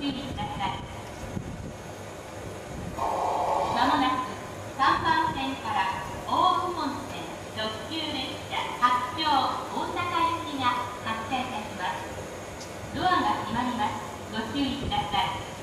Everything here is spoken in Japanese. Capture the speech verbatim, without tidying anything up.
注意ください。まもなくさんばん線から大府本線特急列車八丁大阪行きが発車いたします。ドアが閉まります。ご注意ください。